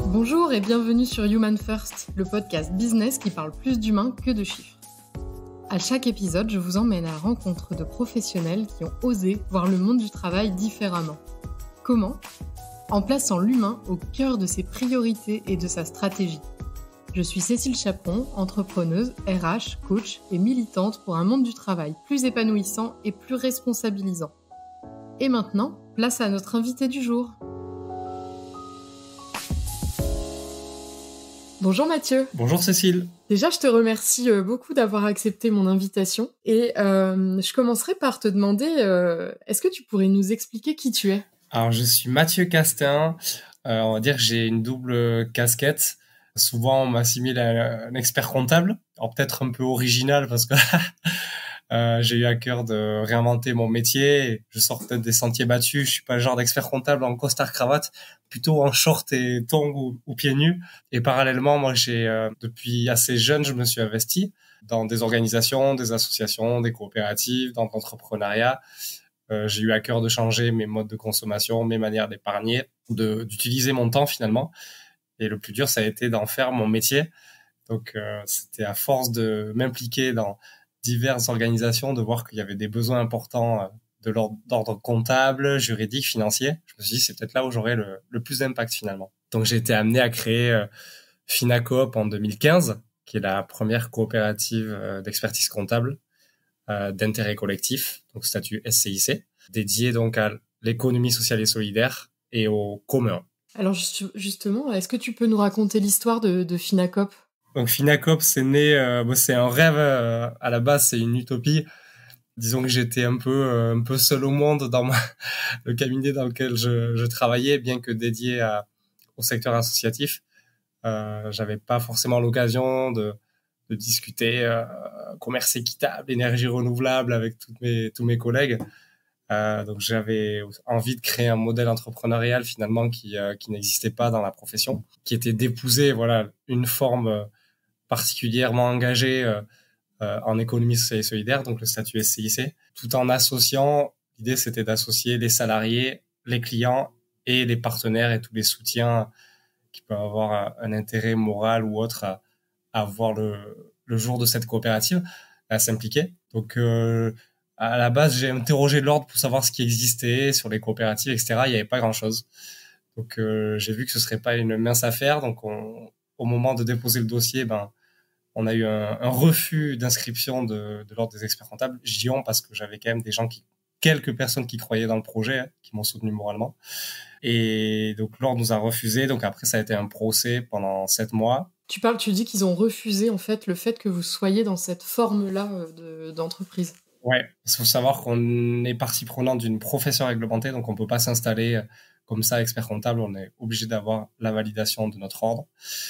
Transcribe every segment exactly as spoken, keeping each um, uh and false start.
Bonjour et bienvenue sur Human First, le podcast business qui parle plus d'humains que de chiffres. À chaque épisode, je vous emmène à la rencontre de professionnels qui ont osé voir le monde du travail différemment. Comment ? En plaçant l'humain au cœur de ses priorités et de sa stratégie. Je suis Cécile Chaperon, entrepreneuse, R H, coach et militante pour un monde du travail plus épanouissant et plus responsabilisant. Et maintenant, place à notre invité du jour. Bonjour Mathieu. Bonjour Cécile. Déjà, je te remercie beaucoup d'avoir accepté mon invitation. Et euh, je commencerai par te demander, euh, est-ce que tu pourrais nous expliquer qui tu es ? Alors, je suis Mathieu Castin. Euh, on va dire que j'ai une double casquette. Souvent, on m'assimile à un expert comptable. Alors, peut-être un peu original parce que euh, j'ai eu à cœur de réinventer mon métier. Je sors peut-être des sentiers battus. Je suis pas le genre d'expert comptable en costard-cravate, plutôt en short et tongs ou, ou pieds nus. Et parallèlement, moi, j'ai euh, depuis assez jeune, je me suis investi dans des organisations, des associations, des coopératives, dans l'entrepreneuriat. Euh, j'ai eu à cœur de changer mes modes de consommation, mes manières d'épargner, de, d'utiliser mon temps finalement. Et le plus dur, ça a été d'en faire mon métier. Donc, euh, c'était à force de m'impliquer dans diverses organisations, de voir qu'il y avait des besoins importants euh, de l'ordre, d'ordre comptable, juridique, financier. Je me suis dit, c'est peut-être là où j'aurais le, le plus d'impact finalement. Donc, j'ai été amené à créer euh, Finacoop en deux mille quinze, qui est la première coopérative euh, d'expertise comptable euh, d'intérêt collectif, donc statut S C I C, dédié donc à l'économie sociale et solidaire et au commun. Alors justement, est-ce que tu peux nous raconter l'histoire de, de Finacoop ? Donc Finacoop, c'est né, euh, bon, c'est un rêve euh, à la base, c'est une utopie. Disons que j'étais un peu euh, un peu seul au monde dans ma, le cabinet dans lequel je, je travaillais, bien que dédié à, au secteur associatif. Euh, j'avais pas forcément l'occasion de de discuter euh, commerce équitable, énergie renouvelable avec toutes mes tous mes collègues. Euh, donc j'avais envie de créer un modèle entrepreneurial finalement qui euh, qui n'existait pas dans la profession, qui était d'épouser voilà une forme particulièrement engagée euh, euh, en économie sociale et solidaire, donc le statut S C I C, tout en associant. L'idée c'était d'associer les salariés, les clients et les partenaires et tous les soutiens qui peuvent avoir un, un intérêt moral ou autre à, à voir le le jour de cette coopérative, à s'impliquer. Donc euh, à la base, j'ai interrogé l'ordre pour savoir ce qui existait sur les coopératives, et cetera. Il n'y avait pas grand-chose. Donc, euh, j'ai vu que ce serait pas une mince affaire. Donc, on, au moment de déposer le dossier, ben, on a eu un, un refus d'inscription de, de l'ordre des experts comptables. Je dis on parce que j'avais quand même des gens qui, quelques personnes qui croyaient dans le projet, hein, qui m'ont soutenu moralement. Et donc, l'ordre nous a refusé. Donc, après, ça a été un procès pendant sept mois. Tu parles, tu dis qu'ils ont refusé en fait le fait que vous soyez dans cette forme-là de, d'entreprise. Ouais, il faut savoir qu'on est partie prenante d'une profession réglementée, donc on peut pas s'installer comme ça expert comptable, on est obligé d'avoir la validation de notre ordre.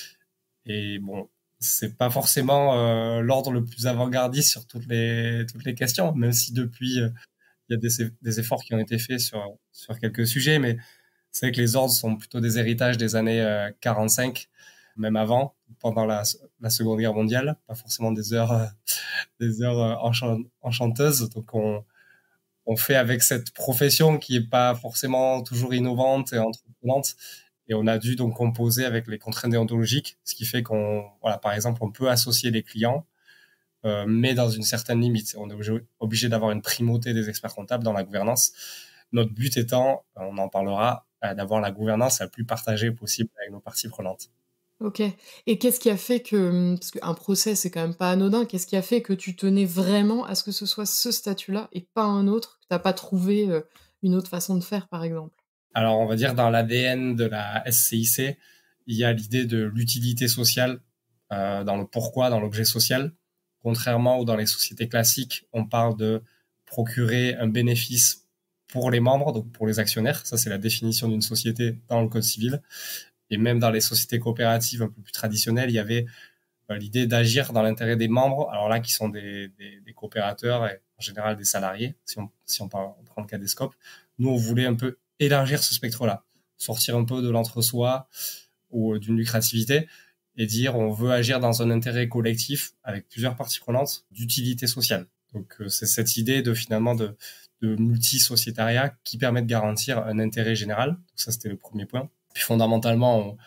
Et bon, c'est pas forcément euh, l'ordre le plus avant-gardiste sur toutes les toutes les questions, même si depuis euh, il y a des des efforts qui ont été faits sur sur quelques sujets, mais c'est vrai que les ordres sont plutôt des héritages des années euh, quarante-cinq, même avant, pendant la la Seconde Guerre mondiale, pas forcément des heures euh, des heures euh, enchant- enchanteuses. Donc on on fait avec cette profession qui est pas forcément toujours innovante et entreprenante, et on a dû donc composer avec les contraintes déontologiques, ce qui fait qu'on voilà, par exemple, on peut associer les clients, euh, mais dans une certaine limite. On est obligé, obligé d'avoir une primauté des experts comptables dans la gouvernance. Notre but étant, on en parlera, euh, d'avoir la gouvernance la plus partagée possible avec nos parties prenantes. Ok. Et qu'est-ce qui a fait que, parce qu'un procès c'est quand même pas anodin, qu'est-ce qui a fait que tu tenais vraiment à ce que ce soit ce statut-là et pas un autre, que t'as pas trouvé euh, une autre façon de faire par exemple ? Alors on va dire dans l'A D N de la S C I C, il y a l'idée de l'utilité sociale, euh, dans le pourquoi, dans l'objet social. Contrairement où dans les sociétés classiques, on parle de procurer un bénéfice pour les membres, donc pour les actionnaires. Ça, c'est la définition d'une société dans le Code civil. Et même dans les sociétés coopératives un peu plus traditionnelles, il y avait euh, l'idée d'agir dans l'intérêt des membres. Alors là, qui sont des, des, des coopérateurs et en général des salariés, si on, si on, parle, on prend le cas des scopes. Nous, on voulait un peu élargir ce spectre-là, sortir un peu de l'entre-soi ou d'une lucrativité et dire on veut agir dans un intérêt collectif avec plusieurs parties prenantes d'utilité sociale. Donc euh, c'est cette idée de finalement de, de multi-sociétariat qui permet de garantir un intérêt général. Donc ça, c'était le premier point. Puis fondamentalement, on,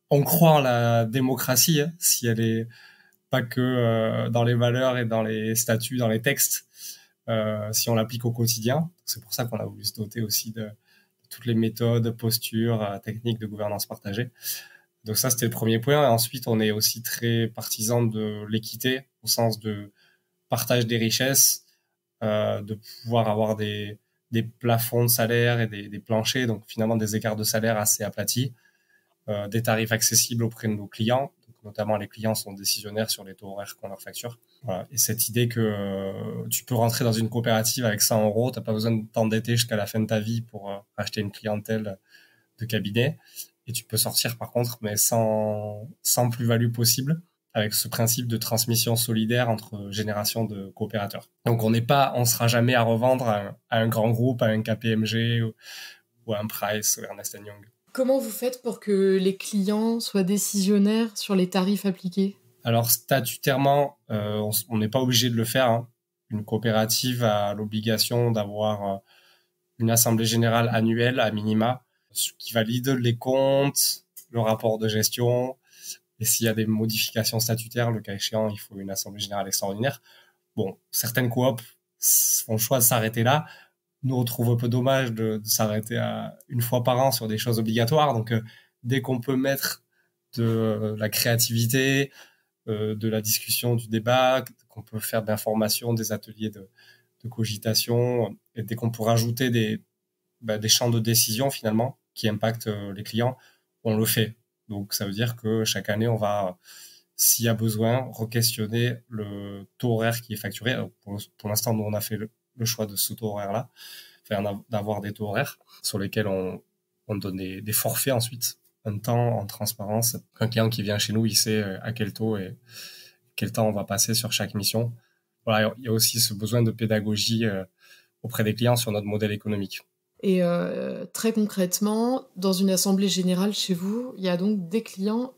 on croit en la démocratie, hein, si elle est pas que euh, dans les valeurs et dans les statuts, dans les textes, euh, si on l'applique au quotidien. C'est pour ça qu'on a voulu se doter aussi de, de toutes les méthodes, postures, euh, techniques de gouvernance partagée. Donc ça, c'était le premier point. Et ensuite, on est aussi très partisan de l'équité, au sens de partage des richesses, euh, de pouvoir avoir des, des plafonds de salaire et des, des planchers, donc finalement des écarts de salaire assez aplatis, euh, des tarifs accessibles auprès de nos clients, donc notamment les clients sont décisionnaires sur les taux horaires qu'on leur facture. Voilà. Et cette idée que euh, tu peux rentrer dans une coopérative avec cent euros, t'as pas besoin de t'endetter jusqu'à la fin de ta vie pour euh, acheter une clientèle de cabinet, et tu peux sortir par contre, mais sans, sans plus-value possible, avec ce principe de transmission solidaire entre générations de coopérateurs. Donc on n'est pas, on sera jamais à revendre à un, à un grand groupe, à un K P M G ou, ou à un Price ou Ernst and Young. Comment vous faites pour que les clients soient décisionnaires sur les tarifs appliqués ? Alors statutairement, euh, on n'est pas obligé de le faire, hein. Une coopérative a l'obligation d'avoir euh, une assemblée générale annuelle à minima, qui valide les comptes, le rapport de gestion, et s'il y a des modifications statutaires, le cas échéant, il faut une assemblée générale extraordinaire. Bon, certaines coops font le choix de s'arrêter là. Nous, on trouve un peu dommage de, de s'arrêter à une fois par an sur des choses obligatoires. Donc, euh, dès qu'on peut mettre de euh, la créativité, euh, de la discussion, du débat, qu'on peut faire de l'information, des ateliers de, de cogitation, et dès qu'on peut rajouter des, bah, des champs de décision, finalement, qui impactent euh, les clients, on le fait. Donc, ça veut dire que chaque année, on va, s'il y a besoin, re-questionner le taux horaire qui est facturé. Alors, pour, pour l'instant, nous, on a fait le, le choix de ce taux horaire-là, enfin, d'avoir des taux horaires sur lesquels on, on donne des, des forfaits ensuite, un temps en transparence. Un client qui vient chez nous, il sait à quel taux et quel temps on va passer sur chaque mission. Voilà, il y a aussi ce besoin de pédagogie euh, auprès des clients sur notre modèle économique. Et euh, très concrètement, dans une assemblée générale chez vous, il y a donc des clients,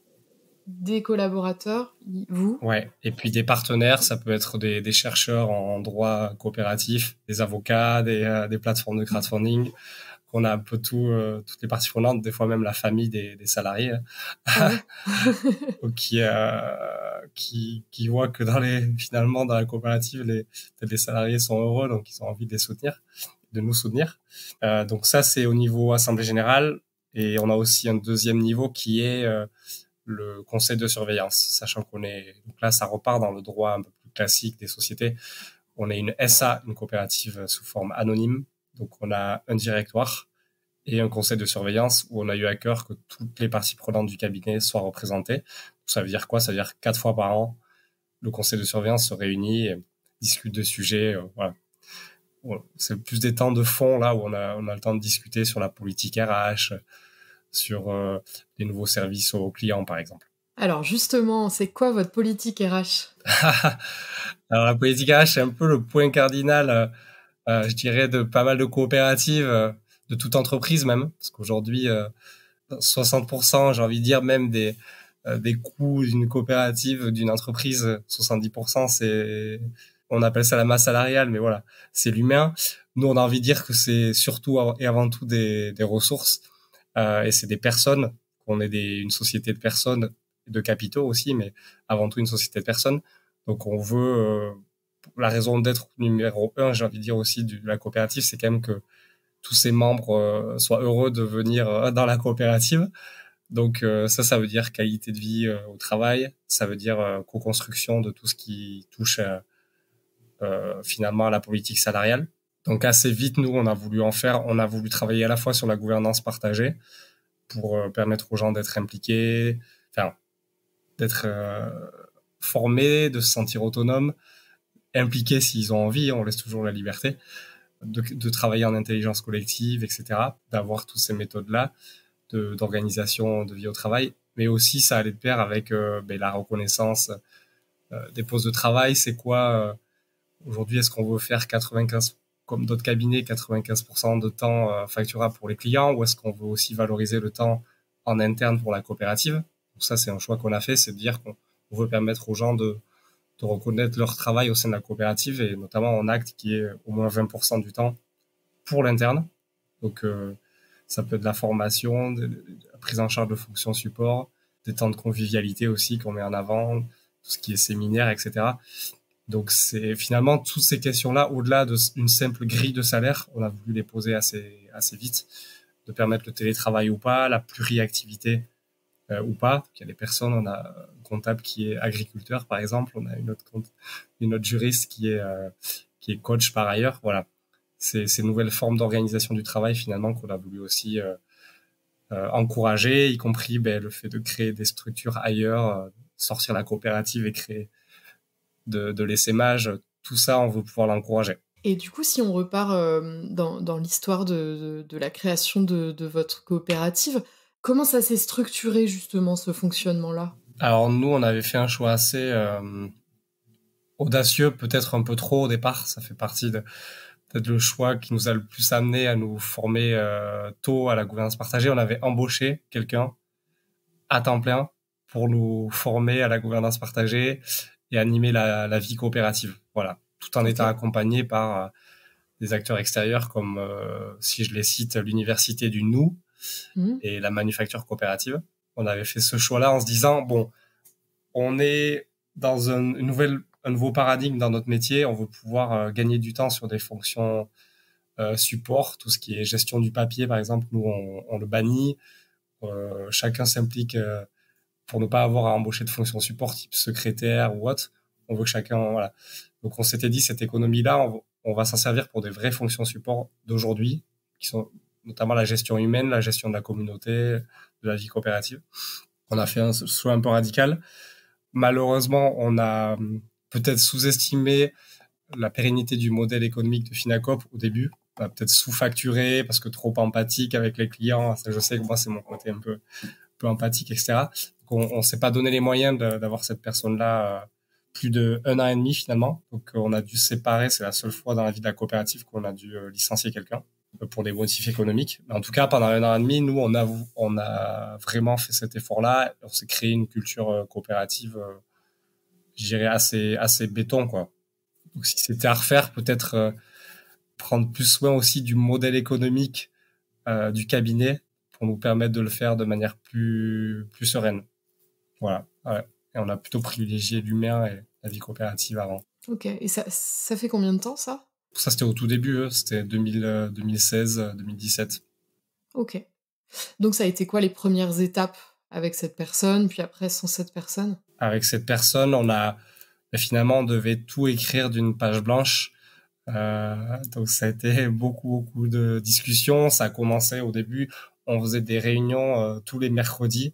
des collaborateurs, vous. Ouais. Et puis des partenaires, ça peut être des, des chercheurs en droit coopératif, des avocats, des, euh, des plateformes de crowdfunding. On a un peu tout, euh, toutes les parties prenantes, des fois même la famille des, des salariés, Ah ouais. qui, euh, qui, qui voient que dans les, finalement, dans la coopérative, les, les salariés sont heureux, donc ils ont envie de les soutenir, de nous soutenir. Euh, donc ça, c'est au niveau assemblée générale. Et on a aussi un deuxième niveau qui est euh, le conseil de surveillance, sachant qu'on est, donc là, ça repart dans le droit un peu plus classique des sociétés. On est une S A, une coopérative sous forme anonyme. Donc, on a un directoire et un conseil de surveillance où on a eu à cœur que toutes les parties prenantes du cabinet soient représentées. Ça veut dire quoi? Ça veut dire quatre fois par an, le conseil de surveillance se réunit et discute de sujets. Euh, voilà. C'est plus des temps de fond, là, où on a, on a le temps de discuter sur la politique R H, sur euh, les nouveaux services aux clients, par exemple. Alors, justement, c'est quoi votre politique R H? Alors, la politique R H, c'est un peu le point cardinal euh, Euh, je dirais de pas mal de coopératives, euh, de toute entreprise même, parce qu'aujourd'hui, euh, soixante pour cent, j'ai envie de dire même des euh, des coûts d'une coopérative, d'une entreprise, soixante-dix pour cent, c'est, on appelle ça la masse salariale, mais voilà, c'est l'humain. Nous, on a envie de dire que c'est surtout et avant tout des, des ressources, euh, et c'est des personnes, qu'on est des, une société de personnes, de capitaux aussi, mais avant tout une société de personnes. Donc, on veut euh, la raison d'être numéro un, j'ai envie de dire aussi, de la coopérative, c'est quand même que tous ses membres euh, soient heureux de venir euh, dans la coopérative. Donc euh, ça, ça veut dire qualité de vie euh, au travail, ça veut dire euh, co-construction de tout ce qui touche euh, euh, finalement à la politique salariale. Donc assez vite, nous, on a voulu en faire, on a voulu travailler à la fois sur la gouvernance partagée pour euh, permettre aux gens d'être impliqués, enfin, d'être euh, formés, de se sentir autonomes, impliqués s'ils ont envie, on laisse toujours la liberté, de, de travailler en intelligence collective, et cetera, d'avoir toutes ces méthodes-là de, d'organisation de vie au travail, mais aussi ça allait de pair avec euh, ben, la reconnaissance euh, des postes de travail. C'est quoi euh, aujourd'hui, est-ce qu'on veut faire quatre-vingt-quinze, comme d'autres cabinets, quatre-vingt-quinze pour cent de temps euh, facturable pour les clients, ou est-ce qu'on veut aussi valoriser le temps en interne pour la coopérative? Donc ça, c'est un choix qu'on a fait, c'est de dire qu'on veut permettre aux gens de de reconnaître leur travail au sein de la coopérative, et notamment en acte qui est au moins vingt pour cent du temps pour l'interne. Donc, euh, ça peut être de la formation, de, de la prise en charge de fonctions support, des temps de convivialité aussi qu'on met en avant, tout ce qui est séminaire, et cetera. Donc c'est finalement toutes ces questions-là, au-delà d'une simple grille de salaire, on a voulu les poser assez, assez vite, de permettre le télétravail ou pas, la pluriactivité euh, ou pas. Il y a des personnes, on a un comptable qui est agriculteur par exemple, on a une autre, une autre juriste qui est, euh, qui est coach par ailleurs. Voilà, c'est ces nouvelles formes d'organisation du travail finalement qu'on a voulu aussi euh, euh, encourager, y compris ben, le fait de créer des structures ailleurs, euh, sortir la coopérative et créer de, de l'essaimage, tout ça, on veut pouvoir l'encourager. Et du coup, si on repart euh, dans, dans l'histoire de, de, de la création de, de votre coopérative, comment ça s'est structuré justement ce fonctionnement-là? Alors nous, on avait fait un choix assez euh, audacieux, peut-être un peu trop au départ. Ça fait partie de peut-être le choix qui nous a le plus amené à nous former euh, tôt à la gouvernance partagée. On avait embauché quelqu'un à temps plein pour nous former à la gouvernance partagée et animer la, la vie coopérative. Voilà, tout en okay. étant accompagné par euh, des acteurs extérieurs comme, euh, si je les cite, l'université du Nou mmh. et la manufacture coopérative. On avait fait ce choix-là en se disant, bon, on est dans un, une nouvelle, un nouveau paradigme dans notre métier, on veut pouvoir euh, gagner du temps sur des fonctions euh, support, tout ce qui est gestion du papier, par exemple, nous, on, on le bannit. Euh, chacun s'implique euh, pour ne pas avoir à embaucher de fonction support type secrétaire ou autre. On veut que chacun, voilà. Donc on s'était dit, cette économie-là, on, on va s'en servir pour des vraies fonctions support d'aujourd'hui, qui sont notamment la gestion humaine, la gestion de la communauté, de la vie coopérative. On a fait un choix un peu radical. Malheureusement, on a peut-être sous-estimé la pérennité du modèle économique de Finacop au début. On a peut-être sous-facturé parce que trop empathique avec les clients. Ça, je sais que moi, c'est mon côté un peu, un peu empathique, et cetera. Donc, on ne s'est pas donné les moyens de, d'avoir cette personne-là euh, plus de un an et demi finalement. Donc, on a dû se séparer. C'est la seule fois dans la vie de la coopérative qu'on a dû euh, licencier quelqu'un pour des motifs économiques. Mais en tout cas, pendant un an et demi, nous, on a, on a vraiment fait cet effort-là. On s'est créé une culture euh, coopérative, euh, je dirais, assez, assez béton, quoi. Donc, si c'était à refaire, peut-être euh, prendre plus soin aussi du modèle économique euh, du cabinet pour nous permettre de le faire de manière plus, plus sereine. Voilà. Ouais. Et on a plutôt privilégié l'humain et la vie coopérative avant. Ok. Et ça, ça fait combien de temps, ça? Ça, c'était au tout début. Hein. C'était deux mille, deux mille seize, deux mille dix-sept. Ok. Donc, ça a été quoi les premières étapes avec cette personne, puis après sans cette personne? Avec cette personne, on a finalement, on devait tout écrire d'une page blanche. Euh, donc, ça a été beaucoup, beaucoup de discussions. Ça a commencé au début, on faisait des réunions euh, tous les mercredis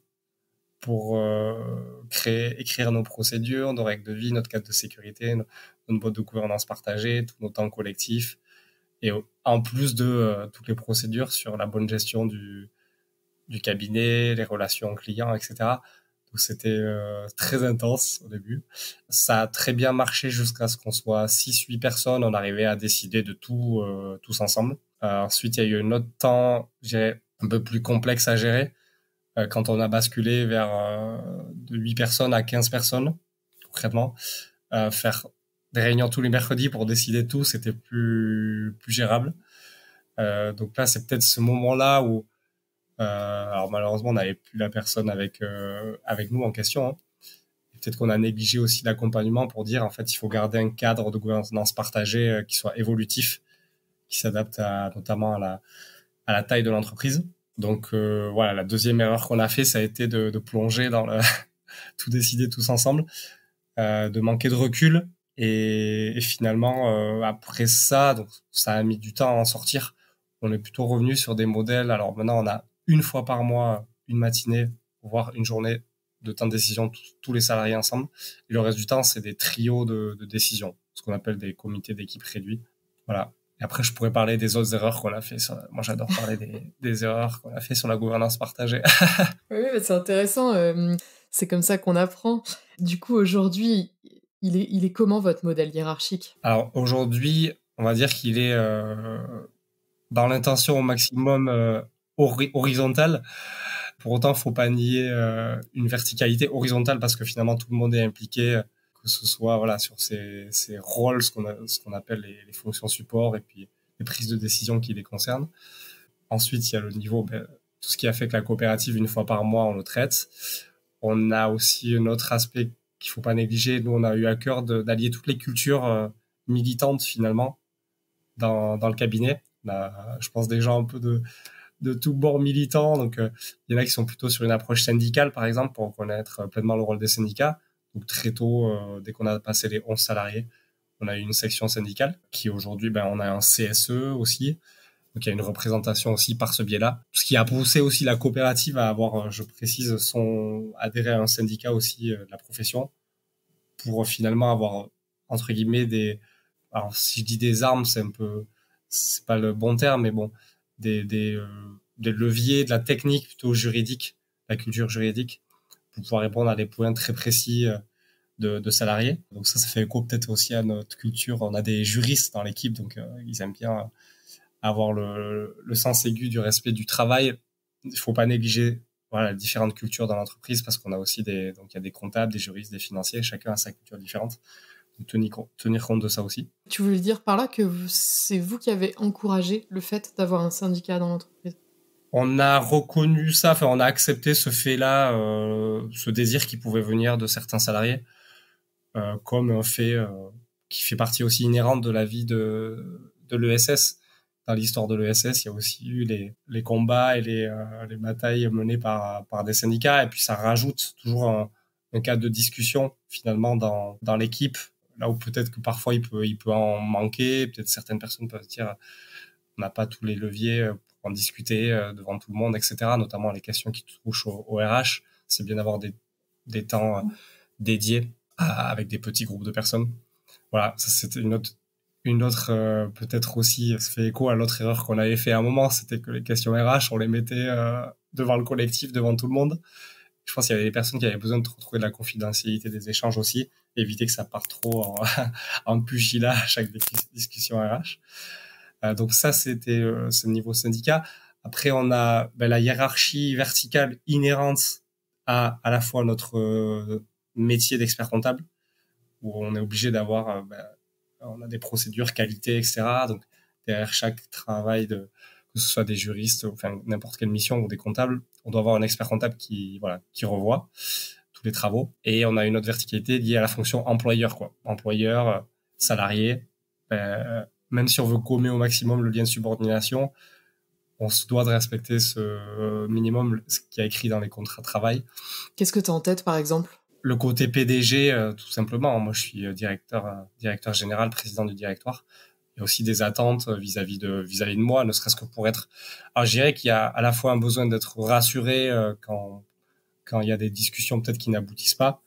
pour euh, créer, écrire nos procédures, nos règles de vie, notre cadre de sécurité, notre boîte de gouvernance partagée, tous nos temps collectifs. Et en plus de euh, toutes les procédures sur la bonne gestion du, du cabinet, les relations clients, et cetera. Donc c'était euh, très intense au début. Ça a très bien marché jusqu'à ce qu'on soit six huit personnes. On arrivait à décider de tout euh, tous ensemble. Euh, ensuite, il y a eu un autre temps, je dirais, un peu plus complexe à gérer euh, quand on a basculé vers euh, de huit personnes à quinze personnes, concrètement. Euh, faire des réunions tous les mercredis pour décider de tout, c'était plus, plus gérable. Euh, donc là, c'est peut-être ce moment-là où Euh, alors malheureusement, on n'avait plus la personne avec euh, avec nous en question. Hein. Peut-être qu'on a négligé aussi l'accompagnement pour dire en fait il faut garder un cadre de gouvernance partagée euh, qui soit évolutif, qui s'adapte à, notamment à la à la taille de l'entreprise. Donc euh, voilà, la deuxième erreur qu'on a fait, ça a été de, de plonger dans le tout décider tous ensemble, euh, de manquer de recul et, et finalement euh, après ça, donc ça a mis du temps à en sortir. On est plutôt revenu sur des modèles. Alors maintenant, on a une fois par mois, une matinée, voire une journée de temps de décision, tous les salariés ensemble. Et le reste du temps, c'est des trios de, de décision, ce qu'on appelle des comités d'équipe réduits. Voilà. Et après, je pourrais parler des autres erreurs qu'on a fait. Sur... Moi, j'adore parler des, des erreurs qu'on a fait sur la gouvernance partagée. Oui, mais c'est intéressant. Euh, c'est comme ça qu'on apprend. Du coup, aujourd'hui, il est, il est comment votre modèle hiérarchique? Alors, aujourd'hui, on va dire qu'il est euh, dans l'intention au maximum euh, horizontale. Pour autant, faut pas nier euh, une verticalité horizontale parce que finalement tout le monde est impliqué, que ce soit voilà sur ces, ces rôles, ce qu'on a, ce qu'on appelle les, les fonctions support et puis les prises de décision qui les concernent. Ensuite, il y a le niveau, ben, tout ce qui a fait que la coopérative une fois par mois on le traite. On a aussi un autre aspect qu'il faut pas négliger. Nous, on a eu à cœur de, d'allier toutes les cultures euh, militantes finalement dans, dans le cabinet. On a, je pense, des gens un peu de, de tout bord militant. Donc, euh, il y en a qui sont plutôt sur une approche syndicale, par exemple, pour connaître pleinement le rôle des syndicats. Donc, très tôt, euh, dès qu'on a passé les onze salariés, on a eu une section syndicale qui aujourd'hui, ben, on a un C S E aussi. Donc, il y a une représentation aussi par ce biais-là. Ce qui a poussé aussi la coopérative à avoir, je précise, son adhéré à un syndicat aussi euh, de la profession pour euh, finalement avoir, entre guillemets, des... Alors, si je dis des armes, c'est un peu... C'est pas le bon terme, mais bon, des, des, euh, des leviers, de la technique plutôt juridique, la culture juridique, pour pouvoir répondre à des points très précis euh, de, de salariés. Donc ça, ça fait écho peut-être aussi à notre culture. On a des juristes dans l'équipe, donc euh, ils aiment bien avoir le, le sens aigu du respect du travail. Il faut pas négliger voilà, les différentes cultures dans l'entreprise parce qu'on a aussi des, donc il y a des comptables, des juristes, des financiers, chacun a sa culture différente. Donc tenir, tenir compte de ça aussi. Tu voulais dire par là que c'est vous qui avez encouragé le fait d'avoir un syndicat dans l'entreprise? On a reconnu ça, enfin on a accepté ce fait-là, euh, ce désir qui pouvait venir de certains salariés, euh, comme un fait euh, qui fait partie aussi inhérente de la vie de, de l'E S S. Dans l'histoire de l'E S S, il y a aussi eu les, les combats et les, euh, les batailles menées par, par des syndicats, et puis ça rajoute toujours un, un cadre de discussion finalement dans, dans l'équipe, là où peut-être que parfois il peut, il peut en manquer, peut-être certaines personnes peuvent se dire on n'a pas tous les leviers pour en discuter devant tout le monde, et cetera, notamment les questions qui touchent au, au R H. C'est bien d'avoir des, des temps dédiés à, avec des petits groupes de personnes. Voilà, ça c'était une autre, une autre euh, peut-être aussi, ça fait écho à l'autre erreur qu'on avait fait à un moment, c'était que les questions R H, on les mettait euh, devant le collectif, devant tout le monde. Je pense qu'il y avait des personnes qui avaient besoin de retrouver de la confidentialité des échanges aussi, éviter que ça parte trop en, en pugilat à chaque discussion R H. Euh, donc ça, c'était euh, ce niveau syndicat. Après, on a ben, la hiérarchie verticale inhérente à à la fois notre euh, métier d'expert comptable, où on est obligé d'avoir, euh, ben, on a des procédures qualité, et cetera. Donc derrière chaque travail de que ce soit des juristes, enfin n'importe quelle mission ou des comptables, on doit avoir un expert comptable qui voilà qui revoit tous les travaux. Et on a une autre verticalité liée à la fonction employeur, quoi. Employeur, euh, salarié. Ben, même si on veut gommer au maximum le lien de subordination, on se doit de respecter ce minimum, ce qui est écrit dans les contrats de travail. Qu'est-ce que tu as en tête, par exemple? Le côté P D G, euh, tout simplement. Moi, je suis directeur, euh, directeur général, président du directoire. Il y a aussi des attentes vis-à-vis de, vis-à-vis de moi, ne serait-ce que pour être... Alors, je dirais qu'il y a à la fois un besoin d'être rassuré euh, quand, quand il y a des discussions peut-être qui n'aboutissent pas,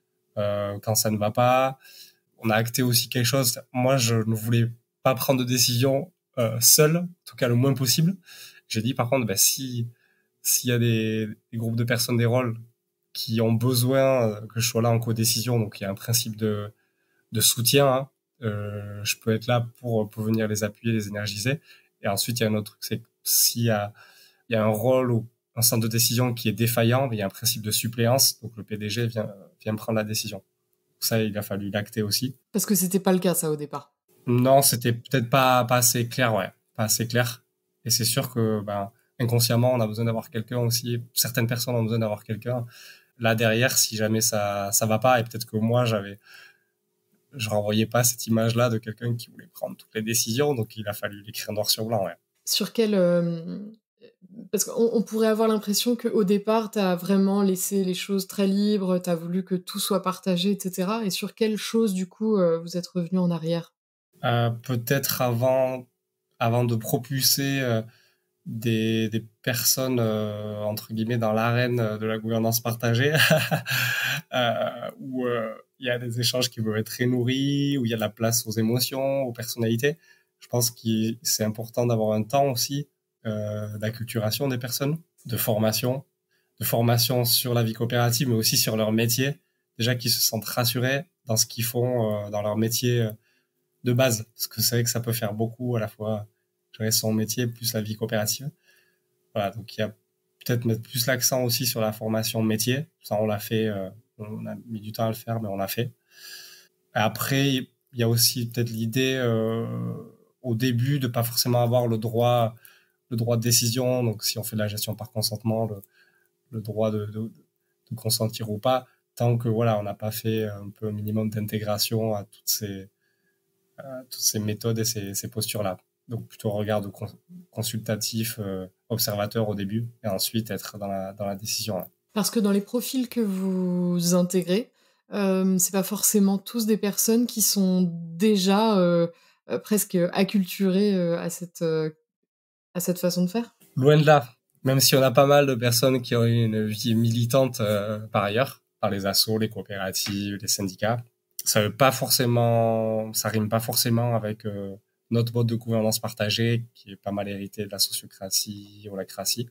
euh, quand ça ne va pas. On a acté aussi quelque chose. Moi, je ne voulais pas prendre de décision euh, seul, en tout cas le moins possible. J'ai dit, par contre, ben, si s'il y a des, des groupes de personnes, des rôles qui ont besoin que je sois là en co-décision, donc il y a un principe de, de soutien, hein, euh, je peux être là pour, pour venir les appuyer, les énergiser. Et ensuite, il y a un autre truc, c'est que s'il y a, il y a un rôle ou un centre de décision qui est défaillant, il y a un principe de suppléance, donc le P D G vient, vient prendre la décision. Ça, il a fallu l'acter aussi. Parce que c'était pas le cas, ça, au départ. Non, c'était peut-être pas, pas assez clair, ouais. Pas assez clair. Et c'est sûr que, ben, inconsciemment, on a besoin d'avoir quelqu'un aussi. Certaines personnes ont besoin d'avoir quelqu'un là derrière si jamais ça, ça va pas. Et peut-être que moi, j'avais, je renvoyais pas cette image-là de quelqu'un qui voulait prendre toutes les décisions. Donc, il a fallu l'écrire noir sur blanc, ouais. Sur quel, euh... Parce qu'on on pourrait avoir l'impression qu'au départ, tu as vraiment laissé les choses très libres, tu as voulu que tout soit partagé, et cetera. Et sur quelle chose, du coup, euh, vous êtes revenu en arrière? Euh, peut-être avant, avant de propulser euh, des, des personnes, euh, entre guillemets, dans l'arène de la gouvernance partagée, euh, où euh, il y a des échanges qui peuvent être très nourris, où il y a de la place aux émotions, aux personnalités. Je pense que c'est important d'avoir un temps aussi euh, d'acculturation des personnes, de formation, de formation sur la vie coopérative, mais aussi sur leur métier. Déjà qu'ils se sentent rassurés dans ce qu'ils font euh, dans leur métier de base. Parce que c'est vrai que ça peut faire beaucoup à la fois gérer son métier plus la vie coopérative. Voilà, donc il y a peut-être mettre plus l'accent aussi sur la formation métier. Ça, on l'a fait, euh, on a mis du temps à le faire, mais on l'a fait. Et après, il y a aussi peut-être l'idée euh, au début de pas forcément avoir le droit le droit de décision. Donc si on fait de la gestion par consentement, le, le droit de, de, de consentir ou pas, tant que voilà, on n'a pas fait un peu un minimum d'intégration à toutes ces, à toutes ces méthodes et ces, ces postures-là. Donc plutôt regard de cons- consultatif, euh, observateur au début, et ensuite être dans la, dans la décision. Là. Parce que dans les profils que vous intégrez, euh, c'est pas forcément tous des personnes qui sont déjà euh, euh, presque acculturées euh, à cette euh, à cette façon de faire. Loin de là. Même si on a pas mal de personnes qui ont eu une vie militante euh, par ailleurs, par les assos, les coopératives, les syndicats, ça veut pas forcément, ça rime pas forcément avec euh, notre mode de gouvernance partagée, qui est pas mal hérité de la sociocratie, holacratie.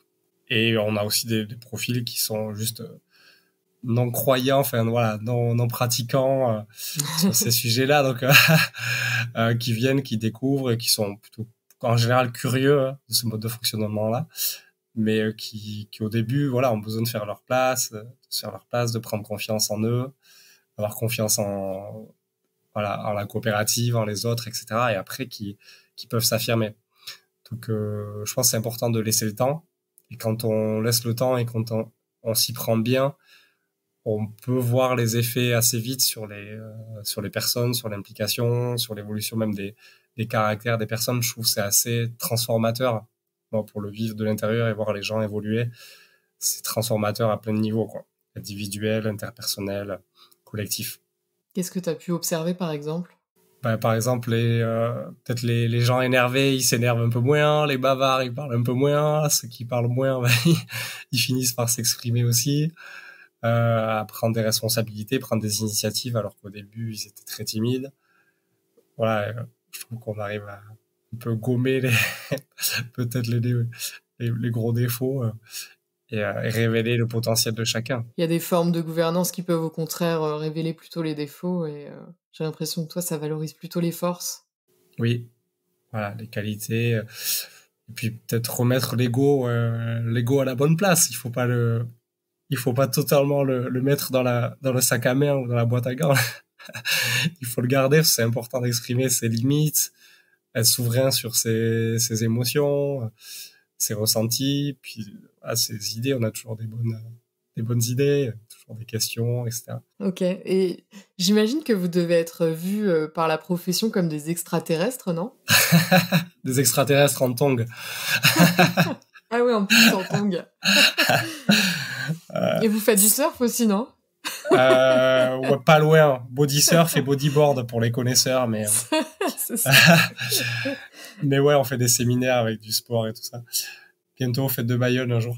Et on a aussi des, des profils qui sont juste euh, non croyants, enfin voilà, non, non pratiquants euh, sur ces sujets-là, donc euh, euh, qui viennent, qui découvrent, et qui sont plutôt en général curieux hein, de ce mode de fonctionnement-là, mais euh, qui, qui au début, voilà, ont besoin de faire leur place, euh, de se faire leur place, de prendre confiance en eux, avoir confiance en, voilà, en la coopérative, en les autres, et cetera. Et après, qui, qui peuvent s'affirmer. Donc, euh, je pense que c'est important de laisser le temps. Et quand on laisse le temps et quand on, on s'y prend bien, on peut voir les effets assez vite sur les euh, sur les personnes, sur l'implication, sur l'évolution même des des caractères des personnes. Je trouve que c'est assez transformateur. Bon, pour le vivre de l'intérieur et voir les gens évoluer, c'est transformateur à plein de niveaux, quoi. Individuel, interpersonnel, collectif. Qu'est-ce que tu as pu observer par exemple? Bah, par exemple, les euh, peut-être les les gens énervés, ils s'énervent un peu moins, les bavards, ils parlent un peu moins, ceux qui parlent moins, bah, ils, ils finissent par s'exprimer aussi. Euh, à prendre des responsabilités, prendre des initiatives, alors qu'au début, ils étaient très timides. Voilà, euh, je trouve qu'on arrive à un peu gommer les, peut-être les, les, les gros défauts euh, et, euh, et révéler le potentiel de chacun. Il y a des formes de gouvernance qui peuvent au contraire euh, révéler plutôt les défauts et euh, j'ai l'impression que toi, ça valorise plutôt les forces. Oui, voilà, les qualités. Euh, et puis peut-être remettre l'ego, euh, l'ego à la bonne place. Il faut pas le, il faut pas totalement le, le mettre dans la, dans le sac à main ou dans la boîte à gants. Il faut le garder, c'est important d'exprimer ses limites, être souverain sur ses, ses émotions, ses ressentis, puis à ses idées, on a toujours des bonnes, des bonnes idées, toujours des questions, et cetera. Ok, et j'imagine que vous devez être vus euh, par la profession comme des extraterrestres, non? Des extraterrestres en tongs. Ah ouais, en plus en tongs. euh, Et vous faites du surf aussi, non? euh, ouais, pas loin. Body surf et bodyboard pour les connaisseurs, mais C'est ça. mais ouais, on fait des séminaires avec du sport et tout ça. Bientôt, fête de Bayonne un jour.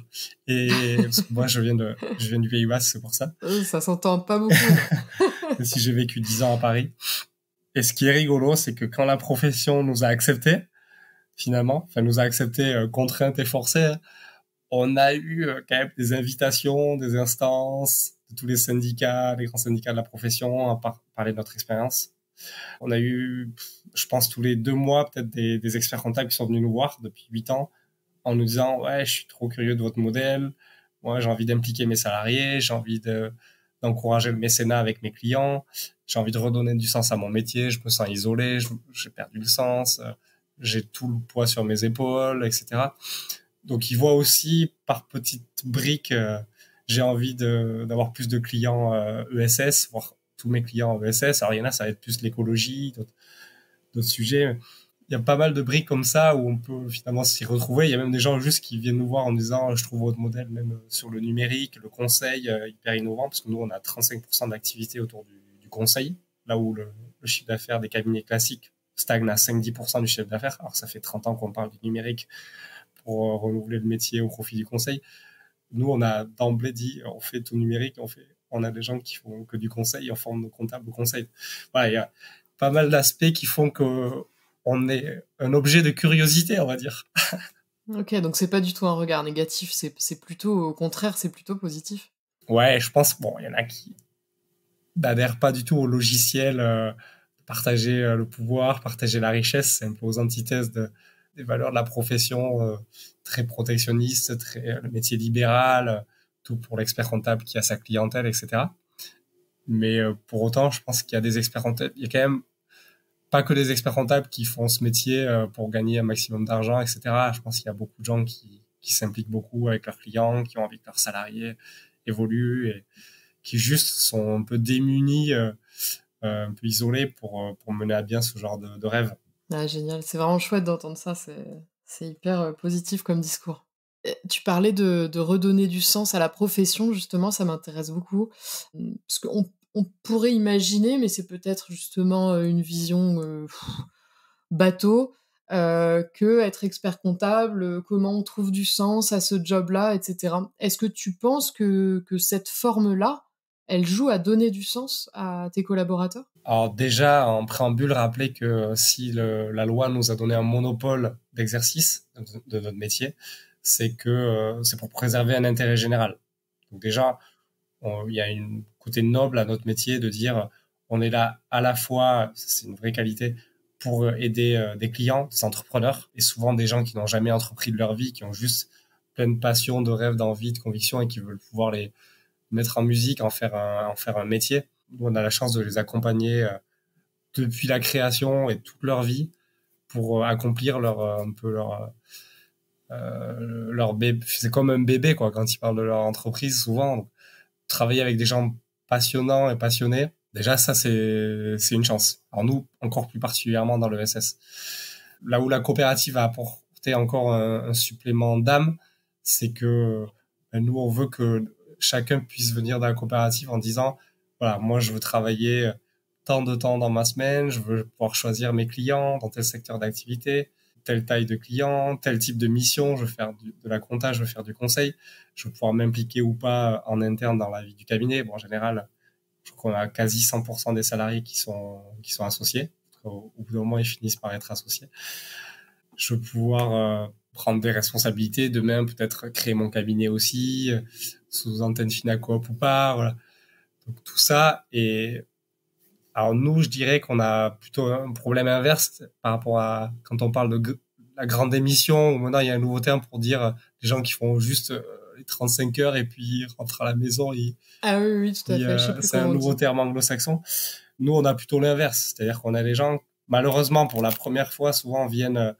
Et parce que moi, je viens de, je viens du Pays Basque, c'est pour ça. Euh, Ça s'entend pas beaucoup. Même si j'ai vécu dix ans à Paris. Et ce qui est rigolo, c'est que quand la profession nous a acceptés, finalement, enfin nous a acceptés euh, contraintes et forcés, hein, on a eu euh, quand même des invitations, des instances de tous les syndicats, les grands syndicats de la profession à par- parler de notre expérience. On a eu, je pense, tous les deux mois peut-être des, des experts comptables qui sont venus nous voir depuis huit ans en nous disant ouais, je suis trop curieux de votre modèle, moi j'ai envie d'impliquer mes salariés, j'ai envie de d'encourager le mécénat avec mes clients, j'ai envie de redonner du sens à mon métier, je me sens isolé, je, j'ai perdu le sens, euh, j'ai tout le poids sur mes épaules, et cetera. Donc ils voient aussi par petites briques, euh, j'ai envie de d'avoir plus de clients euh, E S S, voire tous mes clients E S S. Alors il y en a, ça va être plus l'écologie, d'autres, d'autres sujets. Il y a pas mal de briques comme ça où on peut finalement s'y retrouver. Il y a même des gens juste qui viennent nous voir en disant je trouve votre modèle même sur le numérique, le conseil euh, hyper innovant parce que nous on a trente-cinq pour cent d'activité autour du, du conseil, là où le, le chiffre d'affaires des cabinets classiques stagne à cinq à dix pour cent du chiffre d'affaires. Alors ça fait trente ans qu'on parle du numérique pour euh, renouveler le métier au profit du conseil. Nous on a d'emblée dit on fait tout numérique, on fait on a des gens qui font que du conseil, on forme nos comptables au conseil. Voilà, il y a pas mal d'aspects qui font que on est un objet de curiosité, on va dire. Ok, donc c'est pas du tout un regard négatif, c'est, c'est plutôt, au contraire, c'est plutôt positif. Ouais, je pense, bon, il y en a qui n'adhèrent pas du tout au logiciel, euh, partager euh, le pouvoir, partager la richesse, c'est un peu aux antithèses de, des valeurs de la profession, euh, très protectionniste, très, euh, le métier libéral, euh, tout pour l'expert comptable qui a sa clientèle, et cetera. Mais euh, pour autant, je pense qu'il y a des experts comptables, il y a quand même pas que les experts comptables qui font ce métier euh, pour gagner un maximum d'argent, et cetera. Je pense qu'il y a beaucoup de gens qui, qui s'impliquent beaucoup avec leurs clients, qui ont envie que leurs salariés évoluent et qui juste sont un peu démunis, euh, euh, un peu isolés pour, pour mener à bien ce genre de, de rêve. Ah, génial, c'est vraiment chouette d'entendre ça, c'est, c'est hyper euh, positif comme discours. Et tu parlais de, de redonner du sens à la profession, justement, ça m'intéresse beaucoup. Hum, Parce qu'on on pourrait imaginer, mais c'est peut-être justement euh, une vision euh, pff, bateau, euh, que être expert comptable, euh, comment on trouve du sens à ce job-là, et cetera. Est-ce que tu penses que, que cette forme-là, elle joue à donner du sens à tes collaborateurs? Alors déjà, en préambule, rappeler que si le, la loi nous a donné un monopole d'exercice de, de notre métier, c'est que euh, c'est pour préserver un intérêt général. Donc déjà, on, il y a une côté noble à notre métier de dire on est là à la fois, c'est une vraie qualité, pour aider euh, des clients, des entrepreneurs, et souvent des gens qui n'ont jamais entrepris de leur vie, qui ont juste plein de passion, de rêve, d'envie, de conviction et qui veulent pouvoir les mettre en musique, en faire un, en faire un métier. Nous, on a la chance de les accompagner euh, depuis la création et toute leur vie pour euh, accomplir leur euh, un peu leur euh, leur bébé. C'est comme un bébé quoi quand ils parlent de leur entreprise souvent. Donc, travailler avec des gens passionnants et passionnés, déjà ça c'est c'est une chance. Alors nous encore plus particulièrement dans le S S. Là où la coopérative a apporté encore un, un supplément d'âme, c'est que ben, nous on veut que chacun puisse venir dans la coopérative en disant voilà, moi je veux travailler tant de temps dans ma semaine, je veux pouvoir choisir mes clients dans tel secteur d'activité, telle taille de client, tel type de mission, je veux faire du, de la compta, je veux faire du conseil, je veux pouvoir m'impliquer ou pas en interne dans la vie du cabinet. Bon, en général, je crois qu'on a quasi cent pour cent des salariés qui sont, qui sont associés. Au, au bout d'un moment, ils finissent par être associés. Je veux pouvoir euh, prendre des responsabilités, demain peut-être créer mon cabinet aussi, euh, sous antenne Finacoop ou pas, voilà. Donc tout ça, et alors nous, je dirais qu'on a plutôt un problème inverse par rapport à quand on parle de g- la grande émission, où maintenant il y a un nouveau terme pour dire les gens qui font juste euh, les trente-cinq heures et puis ils rentrent à la maison, ils, Ah oui, oui, tout à ils, fait, je sais euh, plus c'est un comment on nouveau dit. terme anglo-saxon. Nous, on a plutôt l'inverse, c'est-à-dire qu'on a des gens, malheureusement pour la première fois, souvent viennent, euh,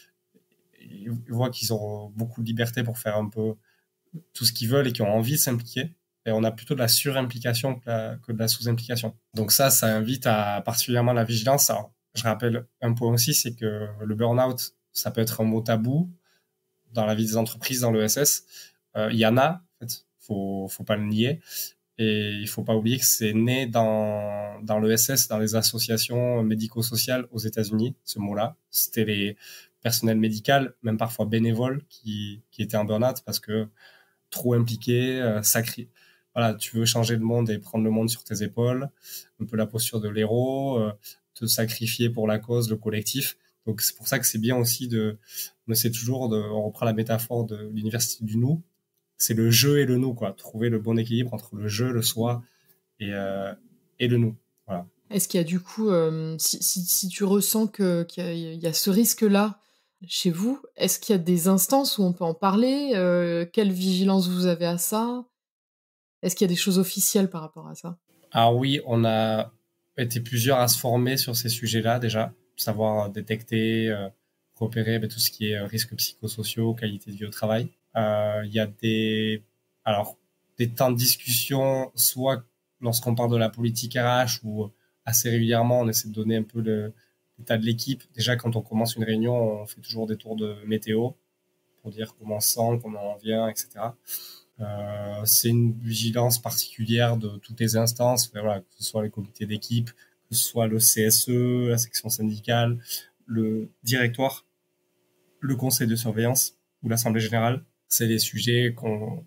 ils voient qu'ils ont beaucoup de liberté pour faire un peu tout ce qu'ils veulent et qui ont envie de s'impliquer. Et on a plutôt de la surimplication que, la, que de la sous-implication. Donc ça, ça invite à particulièrement la vigilance. Alors, je rappelle un point aussi, c'est que le burn-out, ça peut être un mot tabou dans la vie des entreprises, dans l'E S S. Euh, il y en a, en fait, faut, faut pas le nier. Et il faut pas oublier que c'est né dans, dans l'E S S, dans les associations médico-sociales aux États-Unis, ce mot-là. C'était les personnels médicaux, même parfois bénévoles, qui, qui étaient en burn-out parce que trop impliqué, euh, sacré. Voilà, tu veux changer le monde et prendre le monde sur tes épaules, un peu la posture de l'héros, euh, te sacrifier pour la cause, le collectif. Donc c'est pour ça que c'est bien aussi de, on essaie toujours de, on reprend la métaphore de l'université du nous, c'est le je et le nous, quoi. Trouver le bon équilibre entre le je, le soi et, euh, et le nous. Voilà. Est-ce qu'il y a du coup, euh, si, si, si tu ressens que, qu'il y a, il y a ce risque-là chez vous, est-ce qu'il y a des instances où on peut en parler? Euh, quelle vigilance vous avez à ça? Est-ce qu'il y a des choses officielles par rapport à ça? Alors oui, on a été plusieurs à se former sur ces sujets-là déjà, savoir détecter, euh, repérer ben, tout ce qui est euh, risques psychosociaux, qualité de vie au travail. Euh, Il y a des, alors, des temps de discussion, soit lorsqu'on parle de la politique R H ou assez régulièrement, on essaie de donner un peu le- l'état de l'équipe. Déjà, quand on commence une réunion, on fait toujours des tours de météo pour dire comment on se sent, comment on vient, et cetera. Euh, c'est une vigilance particulière de toutes les instances, voilà, que ce soit les comités d'équipe, que ce soit le C S E, la section syndicale, le directoire, le conseil de surveillance ou l'assemblée générale. C'est des sujets qu'on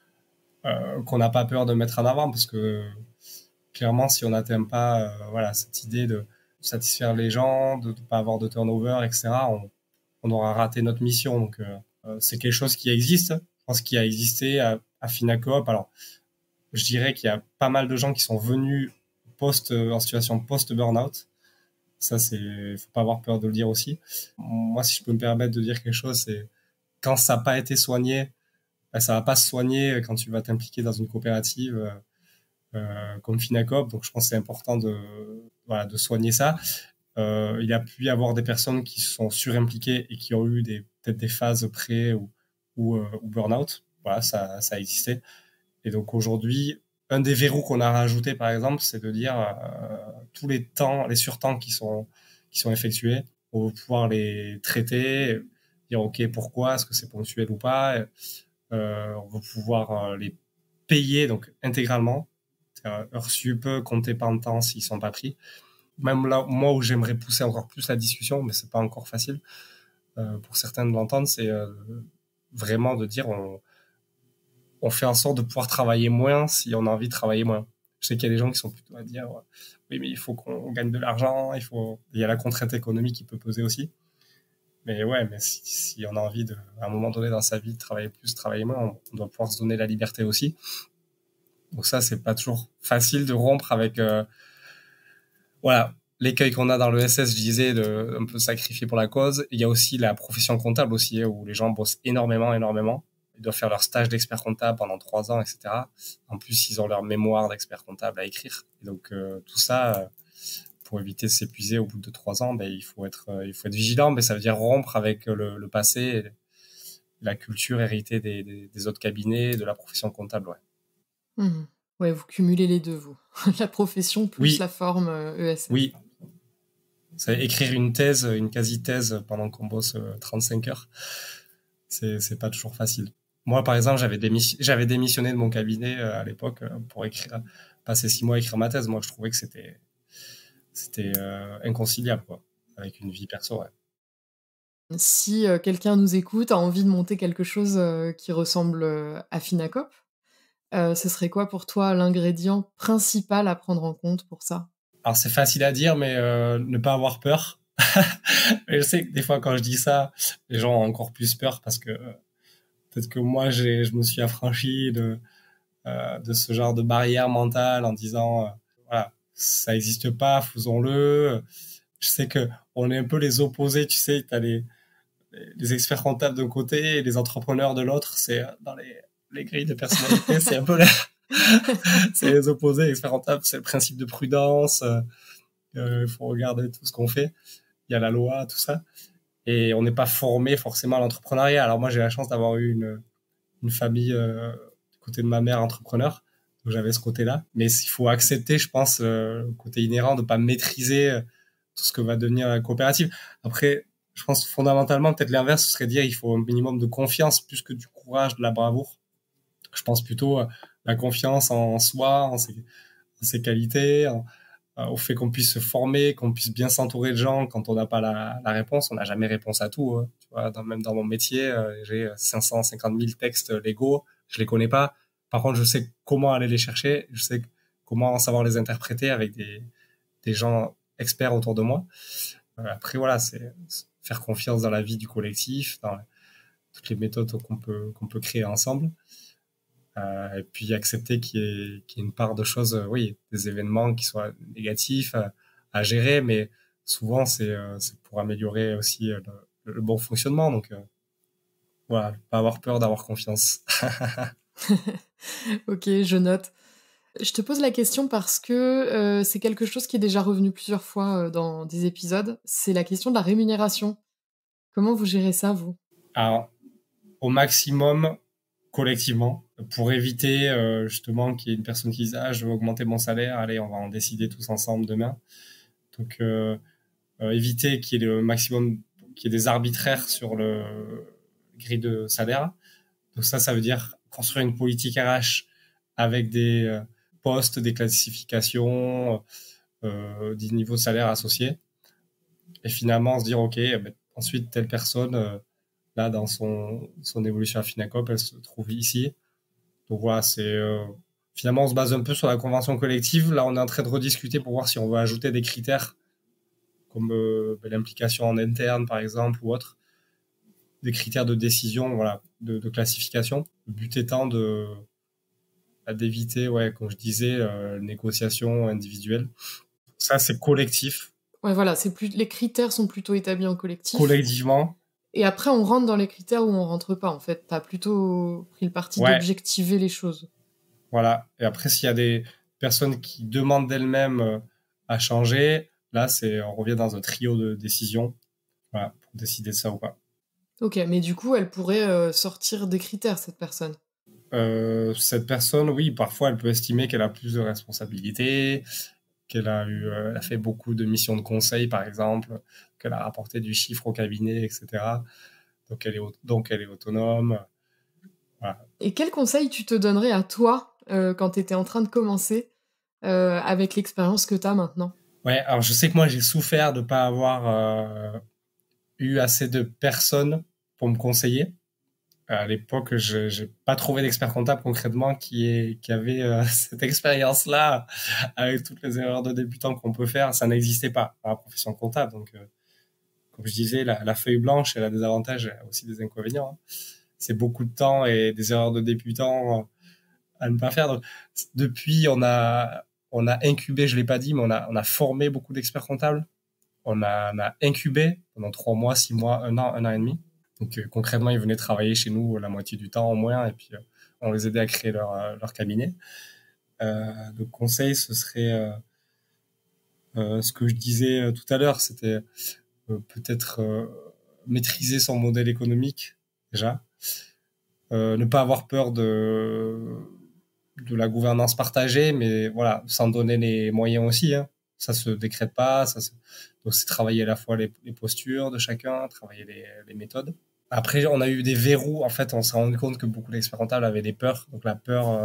euh, qu'on n'a pas peur de mettre en avant parce que clairement, si on n'atteint pas euh, voilà, cette idée de satisfaire les gens, de ne pas avoir de turnover, et cetera, on, on aura raté notre mission. Donc, euh, c'est quelque chose qui existe. Je pense qu'il a existé à, à Finacoop. Alors, je dirais qu'il y a pas mal de gens qui sont venus post, en situation post-burnout. Ça, c'est, faut pas avoir peur de le dire aussi. Moi, si je peux me permettre de dire quelque chose, c'est quand ça n'a pas été soigné, ben, ça va pas se soigner quand tu vas t'impliquer dans une coopérative euh, comme Finacoop. Donc, je pense que c'est important de, voilà, de soigner ça. Euh, il a pu y avoir des personnes qui se sont surimpliquées et qui ont eu des, peut-être des phases pré ou, ou, euh, ou burn-out. Voilà, ça, ça a existé. Et donc aujourd'hui, un des verrous qu'on a rajouté, par exemple, c'est de dire euh, tous les temps, les surtemps qui sont qui sont effectués, on va pouvoir les traiter, dire ok pourquoi, est-ce que c'est ponctuel ou pas. Euh, on va pouvoir euh, les payer donc intégralement, euh, heures sup, compter par le temps s'ils sont pas pris. Même là, moi où j'aimerais pousser encore plus la discussion, mais c'est pas encore facile euh, pour certains de l'entendre, c'est euh, vraiment de dire on on fait en sorte de pouvoir travailler moins si on a envie de travailler moins. Je sais qu'il y a des gens qui sont plutôt à dire euh, oui mais il faut qu'on gagne de l'argent, il faut il y a la contrainte économique qui peut peser aussi. Mais ouais, mais si, si on a envie de à un moment donné dans sa vie de travailler plus, travailler moins, on, on doit pouvoir se donner la liberté aussi. Donc ça c'est pas toujours facile de rompre avec euh, voilà, l'écueil qu'on a dans l'E S S, je disais, de un peu sacrifier pour la cause. Il y a aussi la profession comptable aussi, où les gens bossent énormément, énormément. Ils doivent faire leur stage d'expert comptable pendant trois ans, et cetera. En plus, ils ont leur mémoire d'expert comptable à écrire. Et donc, euh, tout ça, euh, pour éviter de s'épuiser au bout de trois ans, ben, il faut être, euh, il faut être vigilant, mais ça veut dire rompre avec le, le passé, et la culture héritée des, des, des autres cabinets, de la profession comptable, ouais. Mmh. Ouais, vous cumulez les deux, vous. La profession plus Oui. la forme euh, E S S. Oui. C'est écrire une thèse, une quasi-thèse pendant qu'on bosse trente-cinq heures. C'est, c'est pas toujours facile. Moi, par exemple, j'avais, démission, j'avais démissionné de mon cabinet euh, à l'époque euh, pour écrire, passer six mois à écrire ma thèse. Moi, je trouvais que c'était, c'était euh, inconciliable, quoi, avec une vie perso, ouais. Si euh, quelqu'un nous écoute, a envie de monter quelque chose euh, qui ressemble euh, à Finacop, euh, ce serait quoi pour toi l'ingrédient principal à prendre en compte pour ça? Alors, c'est facile à dire, mais euh, ne pas avoir peur. Mais je sais que des fois, quand je dis ça, les gens ont encore plus peur parce que euh, peut-être que moi, j'ai, je me suis affranchi de, euh, de ce genre de barrière mentale en disant, euh, voilà, ça n'existe pas, faisons-le. Je sais que on est un peu les opposés, tu sais, t'as les, les experts comptables d'un côté et les entrepreneurs de l'autre. C'est dans les, les grilles de personnalité, c'est un peu les, c'est les opposés. Experts comptables, c'est le principe de prudence. Il euh, faut regarder tout ce qu'on fait. Il y a la loi, tout ça. Et on n'est pas formé forcément à l'entrepreneuriat. Alors moi, j'ai la chance d'avoir eu une, une famille euh, du côté de ma mère entrepreneur. Donc j'avais ce côté-là. Mais il faut accepter, je pense, euh, le côté inhérent de pas maîtriser euh, tout ce que va devenir la coopérative. Après, je pense fondamentalement, peut-être l'inverse, ce serait dire il faut un minimum de confiance plus que du courage, de la bravoure. Je pense plutôt à la confiance en soi, en ses, en ses qualités, en, au fait qu'on puisse se former, qu'on puisse bien s'entourer de gens quand on n'a pas la, la réponse. On n'a jamais réponse à tout. Hein. Tu vois, dans, même dans mon métier, euh, j'ai cinq cent cinquante mille textes légaux, je les connais pas. Par contre, je sais comment aller les chercher, je sais comment savoir les interpréter avec des, des gens experts autour de moi. Euh, après, voilà, c'est faire confiance dans la vie du collectif, dans toutes les méthodes qu'on peut, qu'on peut créer ensemble. Euh, et puis accepter qu'il y, ait, qu'il y ait une part de choses, euh, oui, des événements qui soient négatifs euh, à gérer, mais souvent c'est, euh, c'est pour améliorer aussi euh, le, le bon fonctionnement. Donc euh, voilà, pas avoir peur, d'avoir confiance. Ok, je note. Je te pose la question parce que euh, c'est quelque chose qui est déjà revenu plusieurs fois euh, dans des épisodes. C'est la question de la rémunération. Comment vous gérez ça, vous? Alors, au maximum, collectivement, pour éviter euh, justement qu'il y ait une personne qui dise ah je veux augmenter mon salaire, allez on va en décider tous ensemble demain. Donc euh, euh, éviter qu'il y ait le maximum, qu'il y ait des arbitraires sur le grille de salaire. Donc ça, ça veut dire construire une politique R H avec des euh, postes, des classifications, euh, des niveaux de salaire associés. Et finalement, se dire, OK, ben, ensuite, telle personne, euh, là, dans son, son évolution à Finacop, elle se trouve ici. Donc voilà, c'est... Euh, finalement, on se base un peu sur la convention collective. Là, on est en train de rediscuter pour voir si on veut ajouter des critères comme euh, ben, l'implication en interne, par exemple, ou autre. Des critères de décision, voilà, de, de classification. Le but étant de d'éviter, ouais, comme je disais, euh, négociation individuelle. Ça, c'est collectif. Ouais, voilà, c'est plus les critères sont plutôt établis en collectif. Collectivement. Et après, on rentre dans les critères où on rentre pas, en fait. T'as plutôt pris le parti ouais. d'objectiver les choses. Voilà. Et après, s'il y a des personnes qui demandent d'elles-mêmes à changer, là, c'est, on revient dans un trio de décisions, voilà, pour décider de ça ou pas. Ok, mais du coup, elle pourrait euh, sortir des critères, cette personne. Euh, cette personne, oui, parfois elle peut estimer qu'elle a plus de responsabilités, qu'elle a eu, euh, elle a fait beaucoup de missions de conseil, par exemple, qu'elle a rapporté du chiffre au cabinet, et cetera. Donc elle est, au- donc elle est autonome. Voilà. Et quel conseil tu te donnerais à toi euh, quand tu étais en train de commencer euh, avec l'expérience que tu as maintenant? Ouais, alors je sais que moi j'ai souffert de pas avoir euh, eu assez de personnes pour me conseiller. À l'époque, je j'ai pas trouvé d'expert comptable concrètement qui est qui avait euh, cette expérience-là avec toutes les erreurs de débutant qu'on peut faire. Ça n'existait pas dans la profession comptable. Donc, euh, comme je disais, la, la feuille blanche, elle a des avantages et aussi des inconvénients, hein. C'est beaucoup de temps et des erreurs de débutant à ne pas faire. Donc, depuis, on a on a incubé, je l'ai pas dit, mais on a on a formé beaucoup d'experts comptables. On a, on a incubé pendant trois mois, six mois, un an, un an et demi. Donc euh, concrètement, ils venaient travailler chez nous la moitié du temps au moins, et puis euh, on les aidait à créer leur, euh, leur cabinet. Euh, le conseil, ce serait euh, euh, ce que je disais euh, tout à l'heure, c'était euh, peut-être euh, maîtriser son modèle économique déjà, euh, ne pas avoir peur de de la gouvernance partagée, mais voilà, sans donner les moyens aussi, hein. Ça se décrète pas, ça se... donc c'est travailler à la fois les, les postures de chacun, travailler les, les méthodes. Après, on a eu des verrous. En fait, on s'est rendu compte que beaucoup d'experts comptables avaient des peurs. Donc la peur, euh,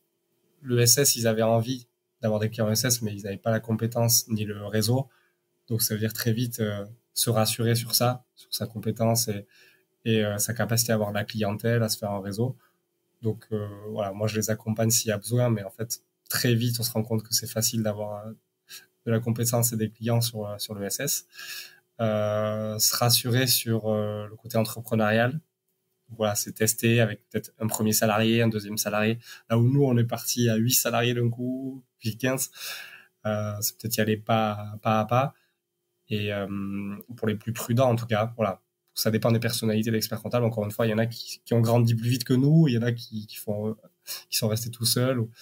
le S S, ils avaient envie d'avoir des clients S S, mais ils n'avaient pas la compétence ni le réseau. Donc ça veut dire très vite euh, se rassurer sur ça, sur sa compétence et, et euh, sa capacité à avoir de la clientèle, à se faire un réseau. Donc euh, voilà, moi je les accompagne s'il y a besoin, mais en fait très vite on se rend compte que c'est facile d'avoir euh, de la compétence et des clients sur euh, sur le S S. Euh, se rassurer sur euh, le côté entrepreneurial. Voilà, c'est tester avec peut-être un premier salarié, un deuxième salarié. Là où nous on est parti à huit salariés d'un coup, puis quinze. Euh, c'est peut-être y aller pas pas à pas. Et euh, pour les plus prudents en tout cas, voilà. Ça dépend des personnalités d'experts comptables. Encore une fois, il y en a qui, qui ont grandi plus vite que nous, il y en a qui, qui font, qui sont restés tout seuls. Ou...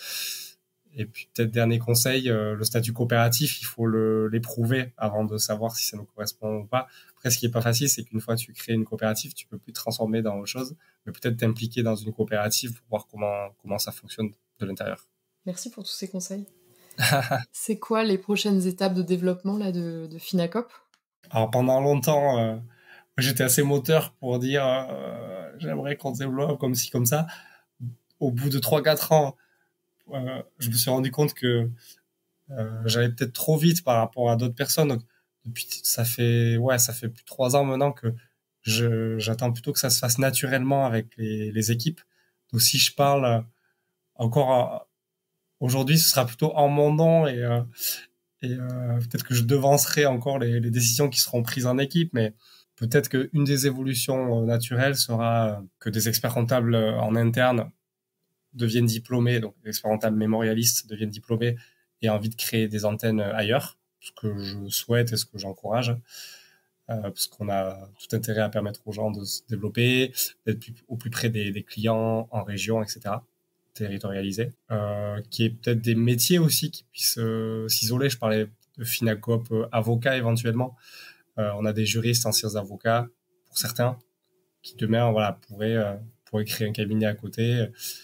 Et puis peut-être dernier conseil, euh, le statut coopératif, il faut le, l'éprouver avant de savoir si ça nous correspond ou pas. Après, ce qui est pas facile, c'est qu'une fois que tu crées une coopérative, tu peux plus te transformer dans autre chose, mais peut-être t'impliquer dans une coopérative pour voir comment comment ça fonctionne de l'intérieur. Merci pour tous ces conseils. C'est quoi les prochaines étapes de développement là, de, de Finacop? Alors pendant longtemps, euh, j'étais assez moteur pour dire euh, j'aimerais qu'on développe comme ci comme ça. Au bout de trois quatre ans, euh, je me suis rendu compte que euh, j'allais peut-être trop vite par rapport à d'autres personnes. Donc, depuis, ça fait, ouais, ça fait plus de trois ans maintenant que je, j'attends plutôt que ça se fasse naturellement avec les, les équipes. Donc, si je parle euh, encore euh, aujourd'hui, ce sera plutôt en mon nom et, euh, et euh, peut-être que je devancerai encore les, les décisions qui seront prises en équipe, mais peut-être qu'une des évolutions euh, naturelles sera euh, que des experts comptables euh, en interne deviennent diplômés, donc les experts comptables mémorialistes deviennent diplômés et envie de créer des antennes ailleurs, ce que je souhaite et ce que j'encourage, euh, parce qu'on a tout intérêt à permettre aux gens de se développer, d'être plus, au plus près des, des clients en région, et cetera, territorialisé, euh, qui est peut-être des métiers aussi qui puissent euh, s'isoler. Je parlais de Finacop, euh, avocat éventuellement. Euh, on a des juristes, anciens avocats, pour certains, qui demain voilà, pourraient, euh, pourraient créer un cabinet à côté.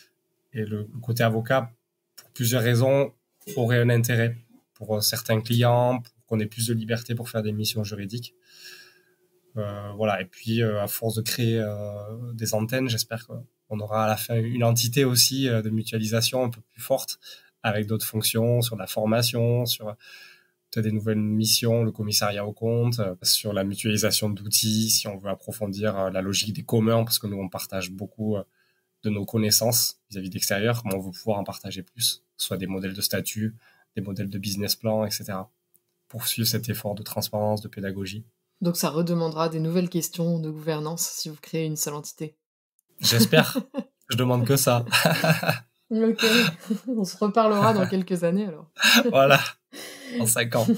Et le, le côté avocat, pour plusieurs raisons, aurait un intérêt pour certains clients, pour qu'on ait plus de liberté pour faire des missions juridiques. Euh, voilà. Et puis, euh, à force de créer euh, des antennes, j'espère qu'on aura à la fin une entité aussi euh, de mutualisation un peu plus forte, avec d'autres fonctions, sur la formation, sur peut-être des nouvelles missions, le commissariat aux comptes, euh, sur la mutualisation d'outils, si on veut approfondir euh, la logique des communs, parce que nous, on partage beaucoup euh, de nos connaissances vis-à-vis d'extérieur, mais on veut pouvoir en partager plus, soit des modèles de statut, des modèles de business plan, et cetera. Poursuivre cet effort de transparence, de pédagogie. Donc ça redemandera des nouvelles questions de gouvernance si vous créez une seule entité. J'espère. Je demande que ça. Ok, on se reparlera dans quelques années alors. Voilà, en cinq ans.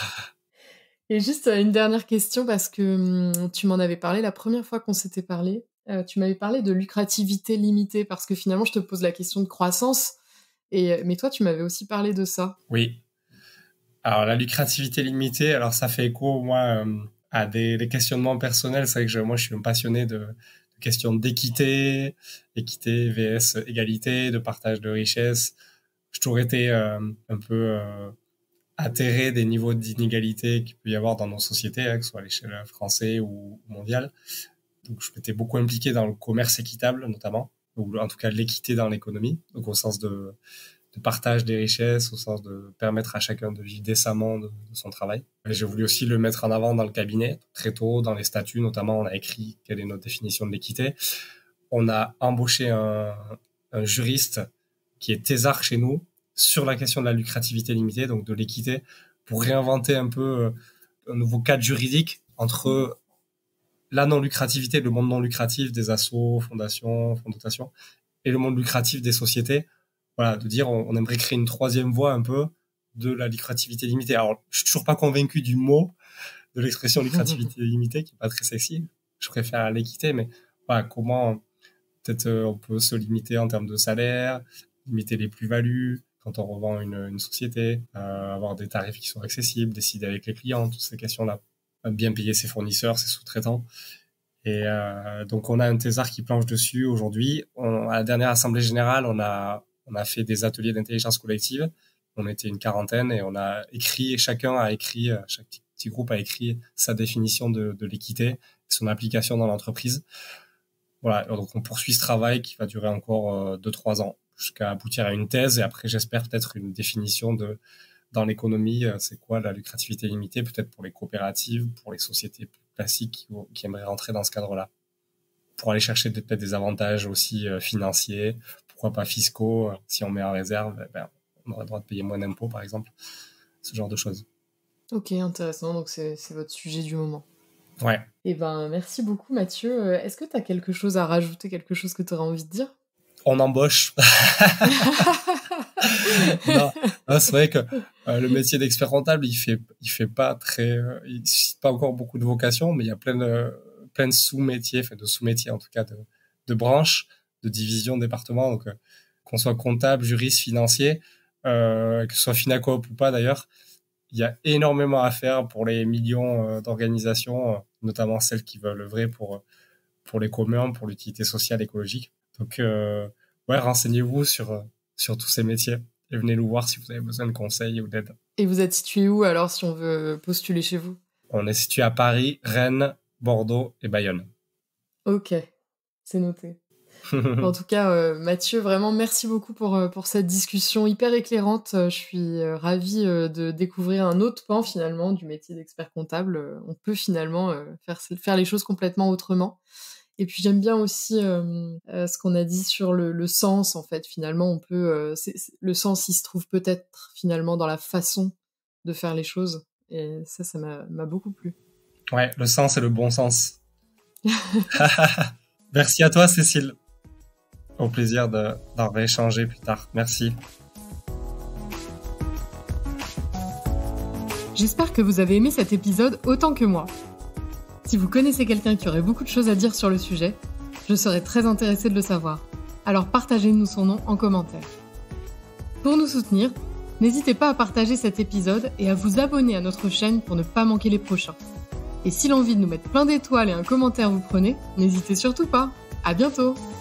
Et juste une dernière question parce que hum, tu m'en avais parlé la première fois qu'on s'était parlé. Euh, tu m'avais parlé de lucrativité limitée parce que finalement je te pose la question de croissance. Et, mais toi tu m'avais aussi parlé de ça. Oui. Alors la lucrativité limitée, alors ça fait écho moi euh, à des, des questionnements personnels. C'est vrai que je, moi je suis un passionné de, de question d'équité, équité vs égalité, de partage de richesse. J'ai toujours été euh, un peu euh, atterré des niveaux d'inégalité qu'il peut y avoir dans nos sociétés, hein, que ce soit à l'échelle française ou mondiale. Donc, je m'étais beaucoup impliqué dans le commerce équitable, notamment, ou en tout cas l'équité dans l'économie, donc au sens de, de partage des richesses, au sens de permettre à chacun de vivre décemment de, de son travail. Et j'ai voulu aussi le mettre en avant dans le cabinet, très tôt, dans les statuts, notamment, on a écrit quelle est notre définition de l'équité. On a embauché un, un juriste qui est thésard chez nous sur la question de la lucrativité limitée, donc de l'équité, pour réinventer un peu un nouveau cadre juridique entre la non-lucrativité, le monde non lucratif des assos, fondations, fonds de dotation, et le monde lucratif des sociétés. Voilà, de dire, on, on aimerait créer une troisième voie un peu de la lucrativité limitée. Alors, je suis toujours pas convaincu du mot, de l'expression lucrativité limitée, qui est pas très sexy. Je préfère l'équité, mais voilà, comment peut-être euh, on peut se limiter en termes de salaire, limiter les plus-values quand on revend une, une société, euh, avoir des tarifs qui sont accessibles, décider avec les clients, toutes ces questions-là. Bien payer ses fournisseurs, ses sous-traitants. Et euh, donc, on a un thésard qui planche dessus aujourd'hui. On, à la dernière Assemblée Générale, on a, on a fait des ateliers d'intelligence collective. On était une quarantaine et on a écrit, chacun a écrit, chaque petit, petit groupe a écrit sa définition de, de l'équité et son application dans l'entreprise. Voilà, donc on poursuit ce travail qui va durer encore euh, deux, trois ans jusqu'à aboutir à une thèse. Et après, j'espère peut-être une définition de dans l'économie, c'est quoi la lucrativité limitée, peut-être pour les coopératives, pour les sociétés plus classiques qui, qui aimeraient rentrer dans ce cadre-là, pour aller chercher peut-être des avantages aussi euh, financiers, pourquoi pas fiscaux, euh, si on met en réserve, eh ben, on aurait le droit de payer moins d'impôts, par exemple, ce genre de choses. Ok, intéressant, donc c'est, c'est votre sujet du moment. Ouais. Eh ben, merci beaucoup Mathieu. Est-ce que tu as quelque chose à rajouter, quelque chose que tu aurais envie de dire ? On embauche. non, non, c'est vrai que euh, le métier d'expert comptable, il fait, il fait pas très, euh, il suscite pas encore beaucoup de vocations, mais il y a plein de, plein de sous-métiers, enfin de sous-métiers en tout cas, de, de branches, de divisions, de départements. Donc, euh, qu'on soit comptable, juriste, financier, euh, que ce soit Finacoop ou pas d'ailleurs, il y a énormément à faire pour les millions euh, d'organisations, euh, notamment celles qui veulent œuvrer pour pour les communs, pour l'utilité sociale, écologique. Donc, euh, ouais, renseignez-vous sur sur tous ces métiers et venez nous voir si vous avez besoin de conseils ou d'aide. Et vous êtes situé où alors si on veut postuler chez vous ? On est situé à Paris, Rennes, Bordeaux et Bayonne. Ok, c'est noté. En tout cas, euh, Mathieu, vraiment merci beaucoup pour, euh, pour cette discussion hyper éclairante. Euh, je suis euh, ravie euh, de découvrir un autre pan finalement du métier d'expert comptable. Euh, on peut finalement euh, faire, faire les choses complètement autrement. Et puis j'aime bien aussi euh, euh, ce qu'on a dit sur le, le sens, en fait. Finalement, on peut, euh, c'est, c'est, le sens, il se trouve peut-être finalement dans la façon de faire les choses. Et ça, ça m'a, m'a beaucoup plu. Ouais, le sens et le bon sens. Merci à toi, Cécile. Au plaisir de, d'en rééchanger plus tard. Merci. J'espère que vous avez aimé cet épisode autant que moi. Si vous connaissez quelqu'un qui aurait beaucoup de choses à dire sur le sujet, je serais très intéressée de le savoir. Alors partagez-nous son nom en commentaire. Pour nous soutenir, n'hésitez pas à partager cet épisode et à vous abonner à notre chaîne pour ne pas manquer les prochains. Et si l'envie de nous mettre plein d'étoiles et un commentaire vous prenez, n'hésitez surtout pas. À bientôt!